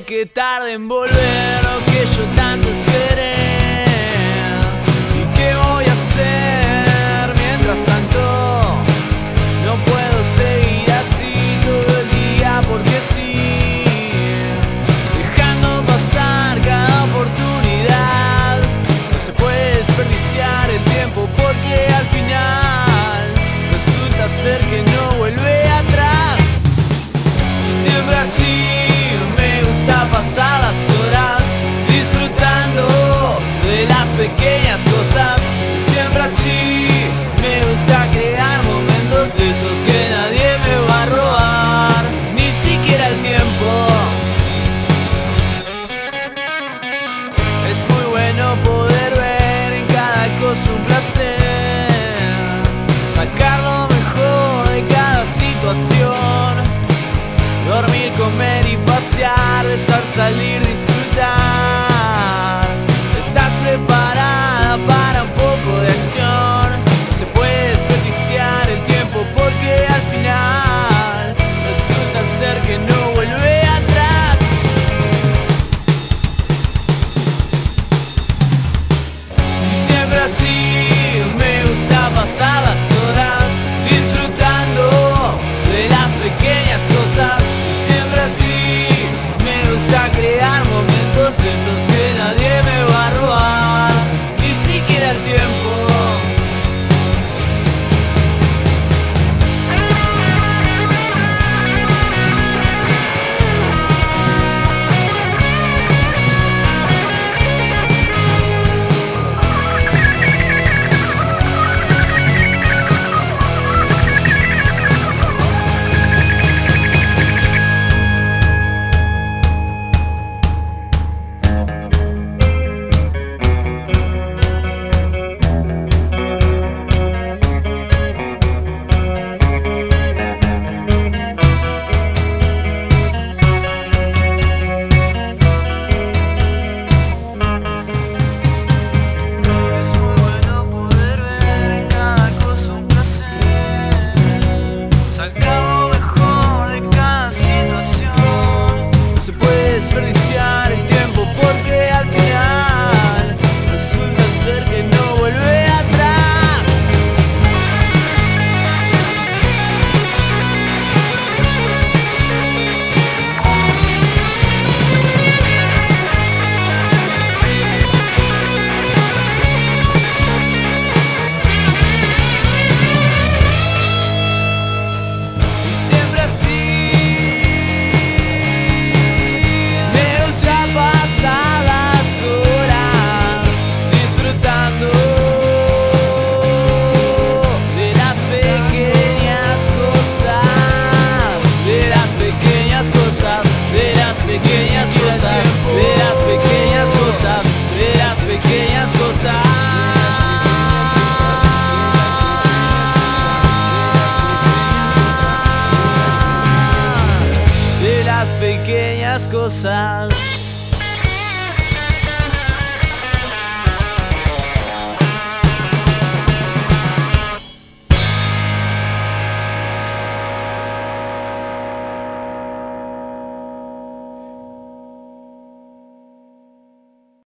que tarde en volver lo que yo tanto esperé. ¿Y qué voy a hacer mientras tanto? No puedo seguir así todo el día porque sí, dejando pasar cada oportunidad. No se puede desperdiciar el tiempo porque al final resulta ser que no vuelve atrás. Y siempre así me gusta pasar las horas disfrutando de las pequeñas cosas. Siempre así me gusta crear momentos de esos que nadie me va a robar, ni siquiera el tiempo. Es muy bueno poder ver en cada cosa un placer, sacar lo mejor de cada situación. Dormir, comer y pasear, besar, salir, disfrutar. ¿Estás preparada para un poco de acción? No se puede desperdiciar el tiempo porque al final resulta ser que no vuelve atrás. Y siempre así me gusta pasar las horas disfrutando de las pequeñas cosas. Y siempre así me gusta crear momentos de esos que nadie me va a robar, ni siquiera el tiempo. Desperdiciar el tiempo porque al final resulta ser que no vuelve atrás. Y siempre así pequeñas cosas.